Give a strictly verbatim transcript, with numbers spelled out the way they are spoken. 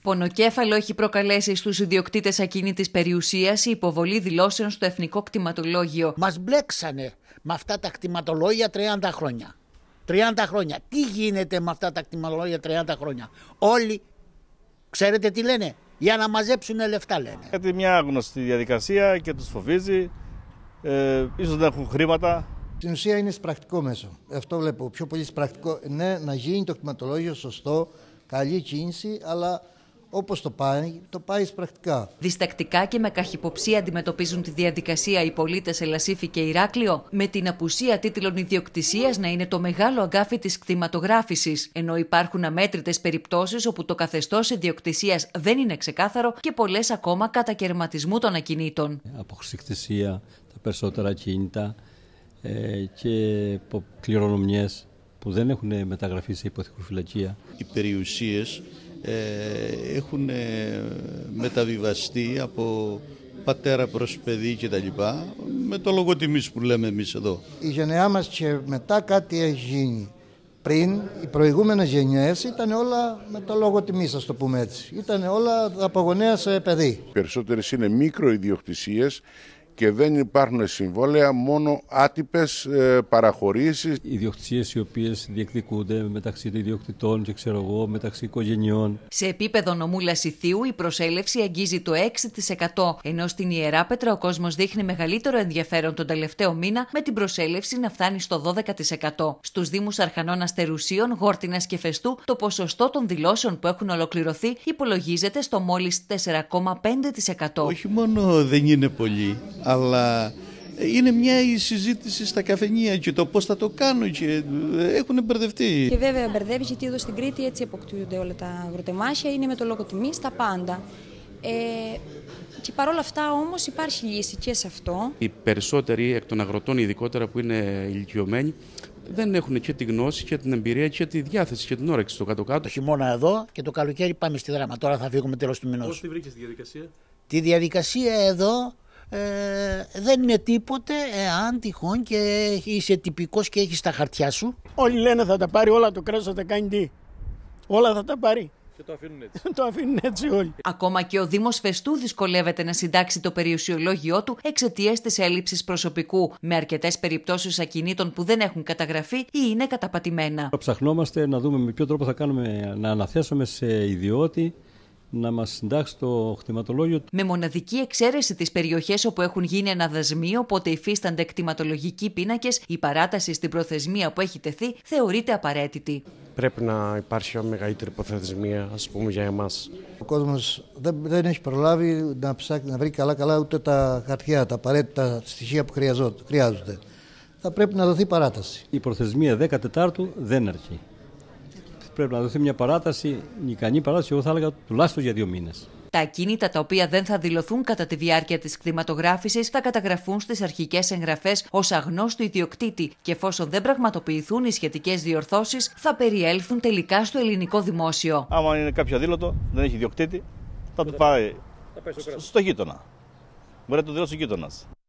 Πονοκέφαλο έχει προκαλέσει στους ιδιοκτήτες ακίνητης περιουσίας η υποβολή δηλώσεων στο Εθνικό Κτηματολόγιο. Μας μπλέξανε με αυτά τα κτηματολόγια τριάντα χρόνια. τριάντα χρόνια. Τι γίνεται με αυτά τα κτηματολόγια τριάντα χρόνια? Όλοι, ξέρετε τι λένε? Για να μαζέψουν λεφτά λένε. Γιατί μια γνωστή διαδικασία και τους φοβίζει, ε, ίσως δεν έχουν χρήματα. Στην ουσία είναι πρακτικό μέσο. Αυτό βλέπω πιο πολύ πρακτικό. Ναι, να γίνει το κτηματολόγιο σωστό, καλή κίνηση, αλλά όπως το πάει, το πάει πρακτικά. Διστακτικά και με καχυποψία αντιμετωπίζουν τη διαδικασία οι πολίτες Ελασίφη και Ηράκλειο, με την απουσία τίτλων ιδιοκτησίας να είναι το μεγάλο αγκάθι της κτηματογράφησης, ενώ υπάρχουν αμέτρητες περιπτώσεις όπου το καθεστώς ιδιοκτησίας δεν είναι ξεκάθαρο και πολλές ακόμα κατακαιρματισμού των ακινήτων. Αποχρησικτησία, τα περισσότερα ακίνητα ε, και κληρονομιές που δεν έχουν μεταγραφεί σε υποθηκοφυλακία. Οι περιουσίες Ε, έχουν ε, μεταβιβαστεί από πατέρα προς παιδί και τα λοιπά, με το λόγο τιμής που λέμε εμείς εδώ. Η γενεά μας και μετά κάτι έχει γίνει. Πριν, οι προηγούμενες γενιές ήταν όλα με το λόγο τιμής, ας το πούμε έτσι. Ήταν όλα από γονέα σε παιδί. Περισσότερες είναι μικροϊδιοκτησίες και δεν υπάρχουν συμβόλαια, μόνο άτυπες ε, παραχωρήσεις. Ιδιοκτησίες οι οποίες διεκδικούνται μεταξύ των ιδιοκτητών και ξέρω εγώ, μεταξύ οικογενειών. Σε επίπεδο νομού Λασιθίου η προσέλευση αγγίζει το έξι τοις εκατό, ενώ στην Ιεράπετρα ο κόσμος δείχνει μεγαλύτερο ενδιαφέρον τον τελευταίο μήνα, με την προσέλευση να φτάνει στο δώδεκα τοις εκατό. Στους Δήμους Αρχανών Αστερουσίων, Γόρτινας και Φεστού, το ποσοστό των δηλώσεων που έχουν ολοκληρωθεί υπολογίζεται στο μόλις τέσσερα κόμμα πέντε τοις εκατό. Όχι μόνο δεν είναι πολύ, αλλά είναι μια η συζήτηση στα καφενεία και το πώς θα το κάνω και έχουν μπερδευτεί. Και βέβαια μπερδεύει, γιατί εδώ στην Κρήτη έτσι αποκτούνται όλα τα αγροτεμάχια, είναι με το λόγο τιμής τα πάντα. Ε, και παρόλα αυτά όμως υπάρχει λύση και σε αυτό. Οι περισσότεροι εκ των αγροτών, ειδικότερα που είναι ηλικιωμένοι, δεν έχουν και τη γνώση και την εμπειρία και τη διάθεση και την όρεξη στο κάτω-κάτω. Το χειμώνα εδώ και το καλοκαίρι πάμε στη Δράμα. Τώρα θα φύγουμε τέλος του μηνός. Πώς τη βρήκες τη διαδικασία? Τη διαδικασία εδώ ε, δεν είναι τίποτε εάν τυχόν και είσαι τυπικός και έχεις τα χαρτιά σου. Όλοι λένε θα τα πάρει όλα, το κράτος θα τα κάνει τι? Όλα θα τα πάρει. Και το αφήνουν έτσι. Το αφήνουν έτσι όλοι. Ακόμα και ο Δήμος Φεστού δυσκολεύεται να συντάξει το περιουσιολόγιό του εξαιτίας της έλλειψης προσωπικού, με αρκετές περιπτώσεις ακινήτων που δεν έχουν καταγραφεί ή είναι καταπατημένα. Ψαχνόμαστε να δούμε με ποιο τρόπο θα κάνουμε να αναθέσουμε σε ιδιώτη να μας συντάξει το κτηματολόγιο. Με μοναδική εξαίρεση τις περιοχές όπου έχουν γίνει αναδασμοί, οπότε υφίστανται κτηματολογικοί πίνακες, η παράταση στην προθεσμία που έχει τεθεί θεωρείται απαραίτητη. Πρέπει να υπάρχει μια μεγαλύτερη προθεσμία, ας πούμε, για εμάς. Ο κόσμος δεν, δεν έχει προλάβει να, ψάξει, να βρει καλά-καλά ούτε τα χαρτιά, τα απαραίτητα στοιχεία που χρειάζονται. Θα πρέπει να δοθεί παράταση. Η προθεσμία δέκα Τετάρτου δεν αρκεί. Πρέπει να δοθεί μια παράταση, ικανή παράταση, εγώ θα έλεγα τουλάχιστον για δύο μήνες. Τα ακίνητα τα οποία δεν θα δηλωθούν κατά τη διάρκεια της κτηματογράφησης θα καταγραφούν στις αρχικές εγγραφές ως αγνώστου ιδιοκτήτη και εφόσον δεν πραγματοποιηθούν οι σχετικές διορθώσεις θα περιέλθουν τελικά στο ελληνικό δημόσιο. Άμα είναι κάποιο αδήλωτο, δεν έχει ιδιοκτήτη, θα του πάει στο γείτονα. Μπορεί να το δηλώσει ο γείτονας.